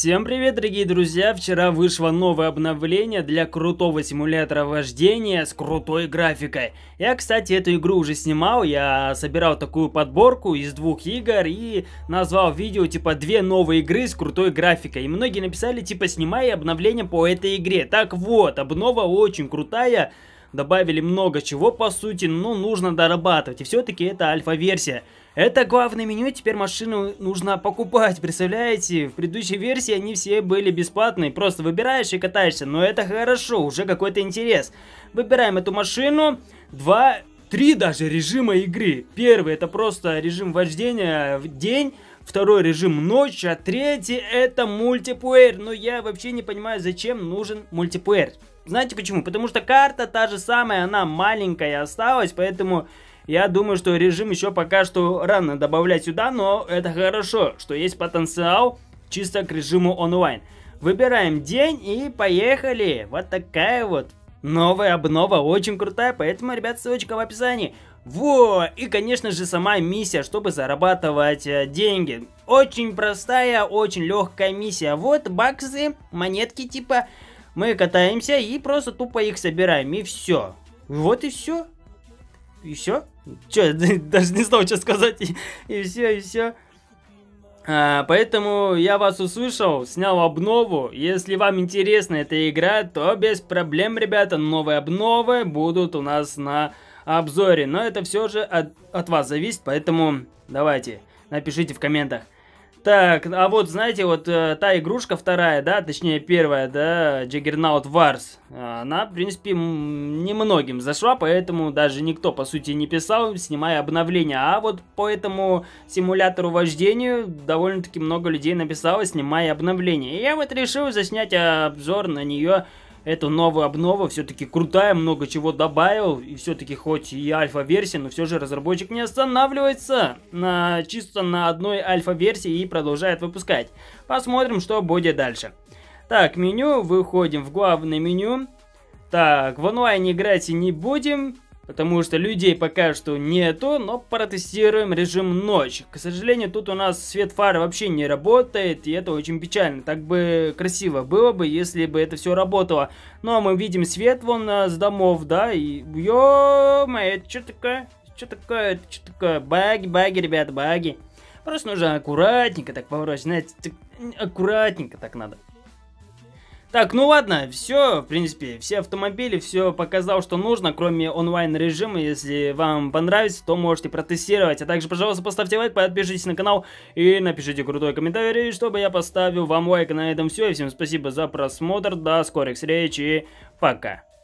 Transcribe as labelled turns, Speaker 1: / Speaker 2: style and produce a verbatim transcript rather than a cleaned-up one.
Speaker 1: Всем привет, дорогие друзья! Вчера вышло новое обновление для крутого симулятора вождения с крутой графикой. Я, кстати, эту игру уже снимал, я собирал такую подборку из двух игр и назвал видео типа две новые игры с крутой графикой. И многие написали типа снимай обновление по этой игре. Так вот, обнова очень крутая. Добавили много чего, по сути, но нужно дорабатывать. И все-таки это альфа-версия. Это главное меню, теперь машину нужно покупать, представляете? В предыдущей версии они все были бесплатные, просто выбираешь и катаешься. Но это хорошо, уже какой-то интерес. Выбираем эту машину, два, три даже режима игры. Первый это просто режим вождения в день. Второй режим ночь, а третий это мультиплеер. Но я вообще не понимаю, зачем нужен мультиплеер. Знаете почему? Потому что карта та же самая, она маленькая осталась, поэтому я думаю, что режим еще пока что рано добавлять сюда, но это хорошо, что есть потенциал чисто к режиму онлайн. Выбираем день и поехали. Вот такая вот новая обнова, очень крутая, поэтому, ребят, ссылочка в описании. Во! И, конечно же, сама миссия, чтобы зарабатывать э, деньги. Очень простая, очень легкая миссия. Вот баксы, монетки типа. Мы катаемся и просто тупо их собираем, и все. Вот и все. И все? Че, даже не знал, что сказать. И, и все, и все. А, поэтому я вас услышал, снял обнову. Если вам интересна эта игра, то без проблем, ребята, новые обновы будут у нас на обзоре. Но это все же от, от вас зависит, поэтому давайте, напишите в комментах. Так, а вот, знаете, вот э, та игрушка вторая, да, точнее первая, да, Juggernaut Wars, она, в принципе, немногим зашла, поэтому даже никто, по сути, не писал, снимая обновление. А вот по этому симулятору вождению довольно-таки много людей написало, снимая обновление. И я вот решил заснять обзор на нее. Эту новую обнову, все-таки крутая, много чего добавил, и все-таки хоть и альфа-версия, но все же разработчик не останавливается на, чисто на одной альфа-версии и продолжает выпускать. Посмотрим, что будет дальше. Так, меню, выходим в главное меню. Так, в онлайне играть не будем, потому что людей пока что нету, но протестируем режим ночь. К сожалению, тут у нас свет фары вообще не работает, и это очень печально. Так бы красиво было бы, если бы это все работало. Но мы видим свет вон с домов, да, и... Ё-моё, это что такое? Что такое? Это что такое? Баги, баги, ребята, баги. Просто нужно аккуратненько так поворачивать, знаете, так, аккуратненько так надо. Так, ну ладно, все, в принципе, все автомобили, все показал, что нужно, кроме онлайн режима. Если вам понравится, то можете протестировать. А также, пожалуйста, поставьте лайк, подпишитесь на канал и напишите крутой комментарий, чтобы я поставил вам лайк. На этом все, и всем спасибо за просмотр, до скорых встреч и пока.